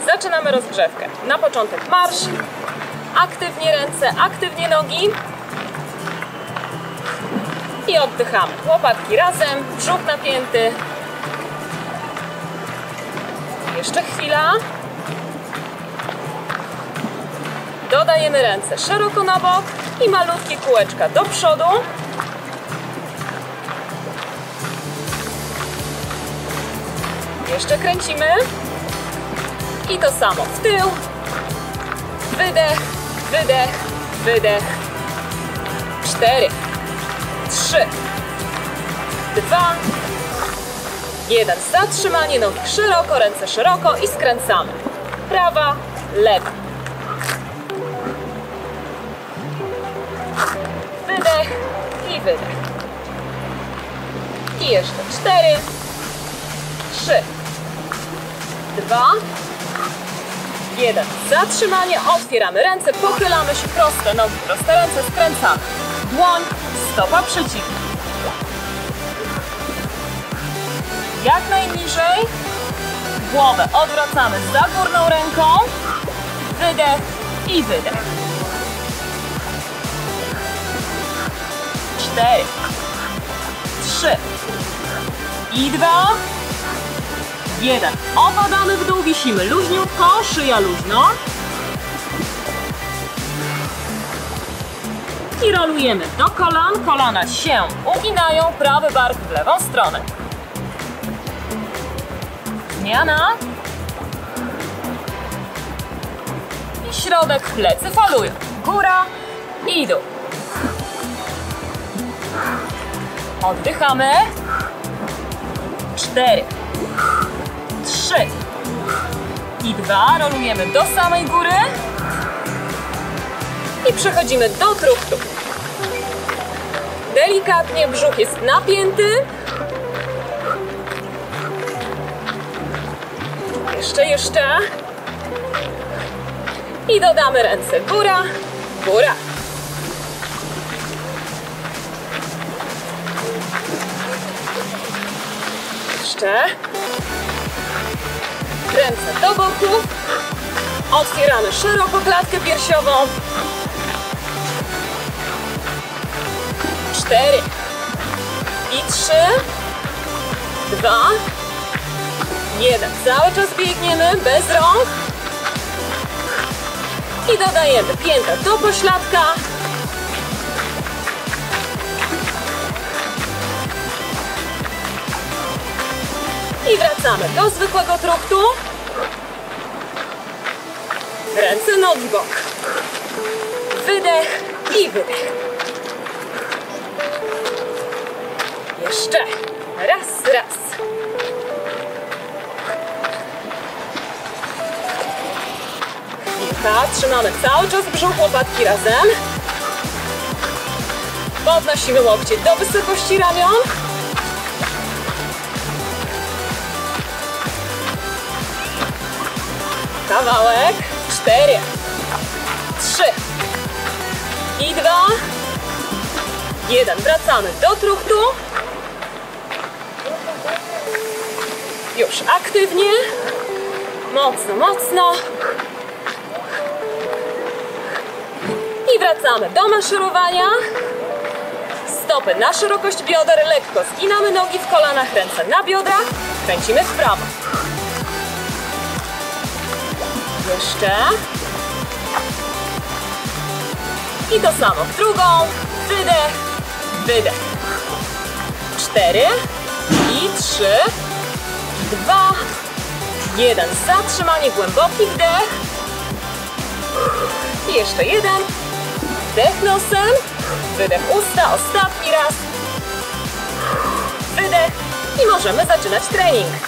zaczynamy rozgrzewkę. Na początek marsz, aktywnie ręce, aktywnie nogi i oddychamy. Łopatki razem, brzuch napięty. Jeszcze chwila. Dodajemy ręce szeroko na bok i malutkie kółeczka do przodu. Jeszcze kręcimy. I to samo w tył. Wydech, wydech, wydech. 4, 3, 2, 1. Zatrzymanie, nogi szeroko, ręce szeroko i skręcamy. Prawa, lewa. Wydech i wydech. I jeszcze 4, 3, 2, 1. Zatrzymanie, otwieramy ręce, pochylamy się, proste nogi, proste ręce, skręcamy. Dłoń, stopa przeciwna. Jak najniżej. Głowę odwracamy za górną ręką. Wydech i wydech. 4, 3 i 2, 1. Opadamy w dół, wisimy luźniutko, szyja luźno. I rolujemy do kolan, kolana się uginają, prawy bark w lewą stronę. Zmiana. I środek, plecy falują. Góra i dół. Oddychamy. 4, 3 i 2. Rolujemy do samej góry. I przechodzimy do truchtu. Delikatnie brzuch jest napięty. Jeszcze. I dodamy ręce. Góra, góra. Jeszcze. Ręce do boku. Otwieramy szeroko klatkę piersiową. 4 i 3, 2, 1. Cały czas biegniemy bez rąk. I dodajemy piętę do pośladka. I wracamy do zwykłego truchtu. Ręce, nogi, bok. Wydech i wydech. Jeszcze. Raz. Chwilka. Trzymamy cały czas brzuch, łopatki razem. Podnosimy łokcie do wysokości ramion. Kawałek. 4, 3 i 2, 1. Wracamy do truchtu. Już aktywnie. Mocno. I wracamy do maszerowania. Stopy na szerokość bioder, lekko zginamy nogi w kolanach, ręce na biodrach. Kręcimy w prawo. Jeszcze. I to samo w drugą. Wydech, wydech. 4 i 3, 2, 1. Zatrzymanie, głęboki wdech. I jeszcze 1. Wdech nosem. Wydech usta. Ostatni raz. Wydech. I możemy zaczynać trening.